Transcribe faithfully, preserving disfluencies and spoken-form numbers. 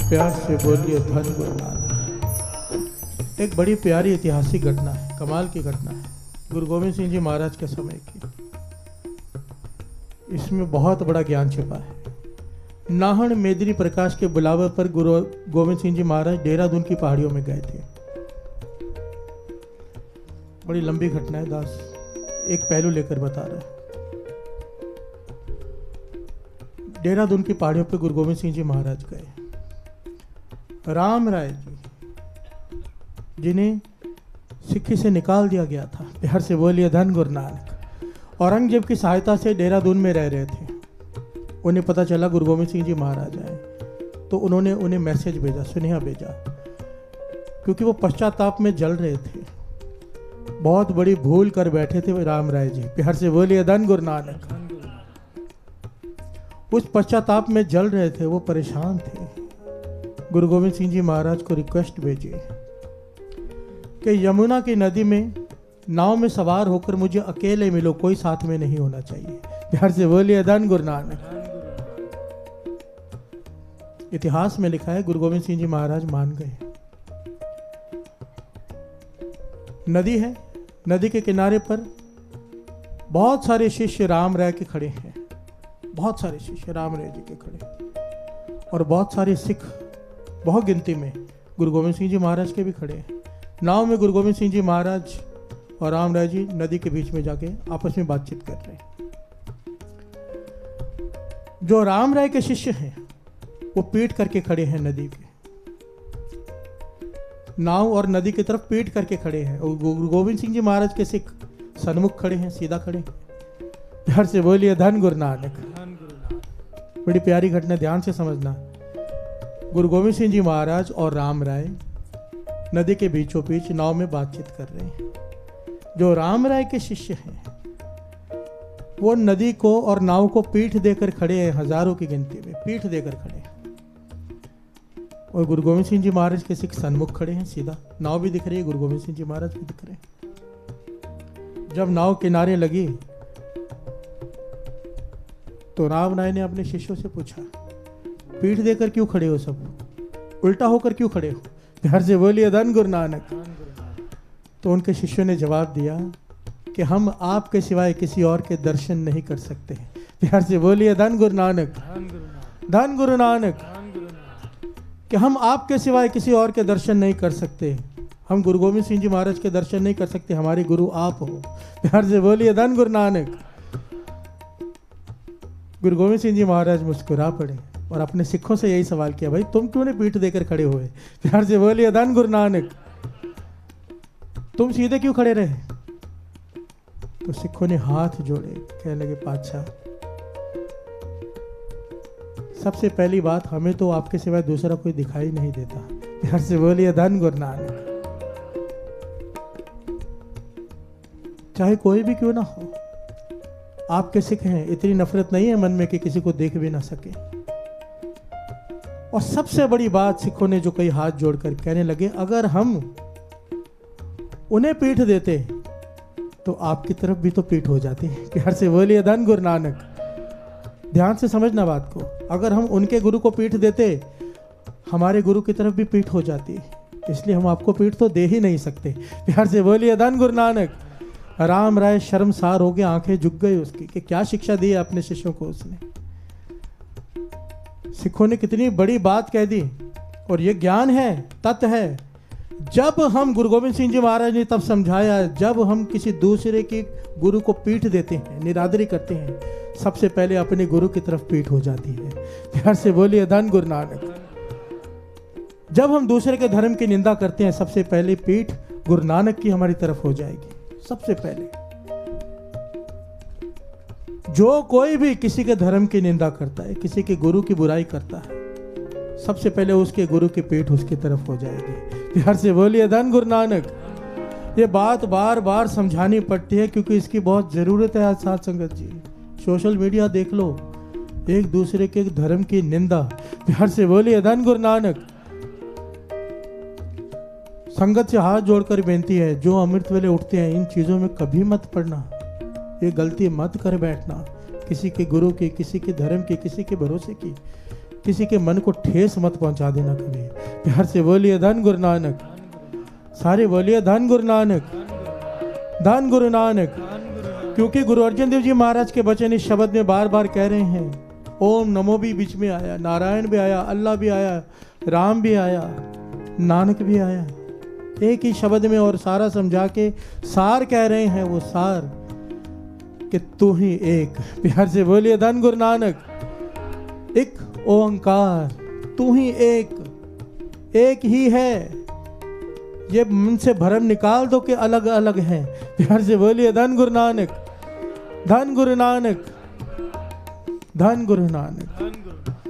प्यार से बोलिए धन गुरु नानक। एक बड़ी प्यारी ऐतिहासिक घटना है, कमाल की घटना है, गुरु गोविंद सिंह जी महाराज के समय की। इसमें बहुत बड़ा ज्ञान छिपा है। नाहन मेदिनी प्रकाश के बुलावे पर गुरु गोविंद सिंह जी महाराज देहरादून की पहाड़ियों में गए थे। बड़ी लंबी घटना है, दास एक पहलू लेकर बता रहे हैं। देहरादून की पहाड़ियों पर गुरु गोविंद सिंह जी महाराज गए। राम राय जी जिन्हें सिक्खी से निकाल दिया गया था, बिहार से बोलिए धन गुरु नानक, औरंगजेब की सहायता से देहरादून में रह रहे थे। उन्हें पता चला गुरु गोविंद सिंह जी महाराज आए, तो उन्होंने उन्हें मैसेज भेजा, सुनेहा भेजा, क्योंकि वो पश्चाताप में जल रहे थे। बहुत बड़ी भूल कर बैठे थे राम राय जी, बिहार से बोलिए धन गुरु नानक। उस पश्चाताप में जल रहे थे, वो परेशान थे। गुरु गोविंद सिंह जी महाराज को रिक्वेस्ट भेजी कि यमुना की नदी में नाव में सवार होकर मुझे अकेले मिलो, कोई साथ में नहीं होना चाहिए। बिहार से बोलिए धन गुरु नानक। इतिहास में लिखा है गुरु गोविंद सिंह जी महाराज मान गए। नदी है, नदी के किनारे पर बहुत सारे शिष्य राम राय के खड़े हैं, बहुत सारे शिष्य राम राय जी के खड़े, और बहुत सारे सिख बहुत गिनती में गुरु गोविंद सिंह जी महाराज के भी खड़े हैं। नाव में गुरु गोविंद सिंह जी महाराज और राम राय जी नदी के बीच में जाके आपस में बातचीत कर रहे हैं। जो राम राय के शिष्य हैं वो पीठ करके खड़े हैं नदी के, नाव और नदी की तरफ पीठ करके खड़े हैं, और गुरु गोविंद सिंह जी महाराज के सिख सन्मुख खड़े हैं, सीधा खड़े हैं। प्यार से बोलिए धन गुरु नानक। बड़ी प्यारी घटना, ध्यान से समझना। गुरु गोविंद सिंह जी महाराज और राम राय नदी के बीचों बीच नाव में बातचीत कर रहे हैं। जो राम राय के शिष्य हैं वो नदी को और नाव को पीठ देकर खड़े हैं, हजारों की गिनती में पीठ देकर खड़े हैं, और गुरु गोविंद सिंह जी महाराज के सिख सन्मुख खड़े हैं, सीधा। नाव भी दिख रही है, गुरु गोविंद सिंह जी महाराज भी दिख रहे हैं। जब नाव किनारे लगी तो राम राय ने अपने शिष्यों से पूछा, पीठ देकर क्यों खड़े हो, सब उल्टा होकर क्यों खड़े हो? प्यार से बोलिए धन गुरु नानक। तो उनके शिष्यों ने जवाब दिया कि हम आपके सिवाय किसी और के दर्शन नहीं कर सकते। प्यार से बोलिए धन गुरु नानक, धन गुरु नानक। कि हम आपके सिवाय किसी और के दर्शन नहीं कर सकते, हम गुरु गोविंद सिंह जी महाराज के दर्शन नहीं कर सकते, हमारे गुरु आप हो। प्यार से बोलिए धन गुरु नानक। गुरु गोविंद सिंह जी महाराज मुस्कुरा पड़े और अपने सिखों से यही सवाल किया, भाई तुम क्यों नहीं पीठ देकर खड़े हुए? प्यार से बोलिए धन गुरु नानक। तुम सीधे क्यों खड़े रहे? तो सिखों ने हाथ जोड़े, कहने लगे, पातशाह सबसे पहली बात, हमें तो आपके सिवाय दूसरा कोई दिखाई नहीं देता। प्यार से बोलिए धन गुरु नानक। चाहे कोई भी क्यों ना हो, आपके सिख हैं, इतनी नफरत नहीं है मन में कि किसी को देख भी ना सके। और सबसे बड़ी बात, सिखों ने जो कई हाथ जोड़कर कहने लगे, अगर हम उन्हें पीठ देते तो आपकी तरफ भी तो पीठ हो जाती है। प्यार से बोलिए धन गुरु नानक। ध्यान से समझना बात को, अगर हम उनके गुरु को पीठ देते हमारे गुरु की तरफ भी पीठ हो जाती, इसलिए हम आपको पीठ तो दे ही नहीं सकते। प्यार से बोलिए धन गुरु नानक। राम राय शर्मसार हो गए, आंखें झुक गई उसकी कि क्या शिक्षा दी है अपने शिष्यों को उसने। सिखों ने कितनी बड़ी बात कह दी, और ये ज्ञान है, तत्व है। जब हम गुरु गोविंद सिंह जी महाराज ने तब समझाया, जब हम किसी दूसरे के गुरु को पीठ देते हैं, निरादरी करते हैं, सबसे पहले अपने गुरु की तरफ पीठ हो जाती है। प्यार से बोलिए धन गुरु नानक। जब हम दूसरे के धर्म की निंदा करते हैं, सबसे पहले पीठ गुरु नानक की हमारी तरफ हो जाएगी। सबसे पहले जो कोई भी किसी के धर्म की निंदा करता है, किसी के गुरु की बुराई करता है, सबसे पहले उसके गुरु की पीठ उसकी तरफ हो जाएगी। प्यार से बोलिए धन गुरु नानक। ये बात बार बार समझानी पड़ती है क्योंकि इसकी बहुत जरूरत है। आज साथ संगत जी, सोशल मीडिया देख लो, एक दूसरे के धर्म की निंदा। प्यार से बोलिए धन गुरु नानक। संगत से हाथ जोड़कर बेनती है, जो अमृत वेले उठते हैं, इन चीजों में कभी मत पड़ना, ये गलती मत कर बैठना किसी के गुरु की, किसी के धर्म की, किसी के भरोसे की। किसी के मन को ठेस मत पहुंचा देना कभी। प्यार से बोलिए धन गुरु नानक। सारे बोलिए धन गुरु नानक, धन गुरु नानक। क्योंकि गुरु अर्जन देव जी महाराज के वचन इस शब्द में बार बार कह रहे हैं। ओम नमो भी बीच में आया, नारायण भी आया, अल्लाह भी आया, राम भी आया, नानक भी आया, एक ही शब्द में। और सारा समझा के सार कह रहे हैं, वो सार कि तू ही एक। प्यार से बोलिए धन गुरु नानक। एक ओंकार, तू ही एक, एक ही है। ये मन से भरम निकाल दो कि अलग अलग हैं। प्यार से बोलिए धन गुरु नानक, धन गुरु नानक, धन गुरु नानक।